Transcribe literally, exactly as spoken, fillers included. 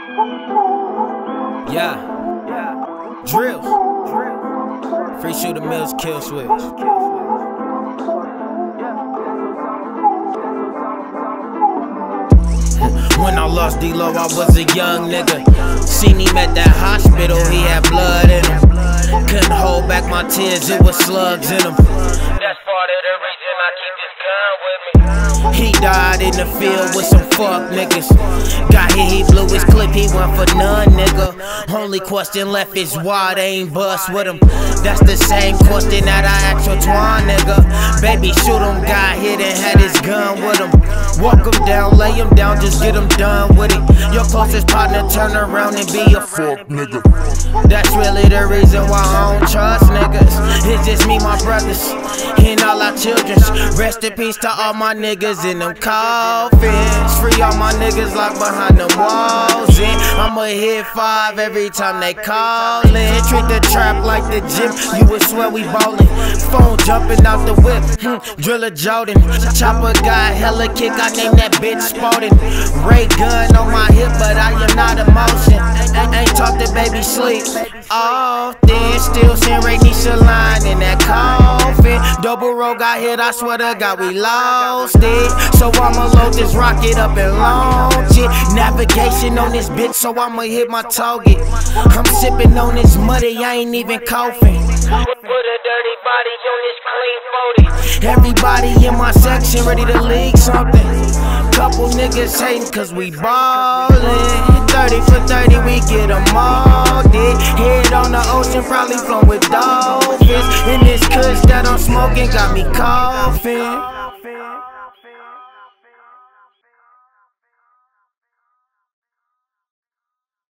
Yeah. Drills. Free Shooter Mills, Kill Switch. When I lost D-Lo, I was a young nigga. Seen him at that hospital, he had blood in him. Couldn't hold back my tears, it was slugs in him. That's part of the reason I keep this gun with me. He died in the field with some fuck niggas. Got hit, he blew his clip, he went for none, nigga. Only question left is why they ain't bust with him. That's the same question that I asked for Twan, nigga. Baby shoot him, got hit and had his gun with him. Walk him down, lay him down, just get him done with it. Your closest partner turn around and be a fuck nigga. That's really the reason why I don't trust niggas. It's just me, my brothers, and all our childrens. Rest in peace to all my niggas in them coffins. Free all my niggas locked behind them walls. And I'ma hit five every time they callin'. Treat the trap like the gym, you would swear we ballin'. Phone jumping out the whip, hmm, Driller Jordan. Chopper got hella kick, I named that bitch Spalding. Ray gun on my hip, but I am not emotion. Ain't talk to baby sleep often. Still seeing Ray Nisha line in that coffin. Double row got hit, I swear to God we lost it. So I'ma load this rocket up and launch it. Navigation on this bitch, so I'ma hit my target. I'm sipping on this muddy, I ain't even coughing. Put a dirty body on this clean forty. Everybody in my section ready to leak something. Couple niggas hating cause we ballin'. Thirty for thirty, we get them all dead. Head on the ocean, probably flown with dolphins. And this kush that I'm smoking got me coughing.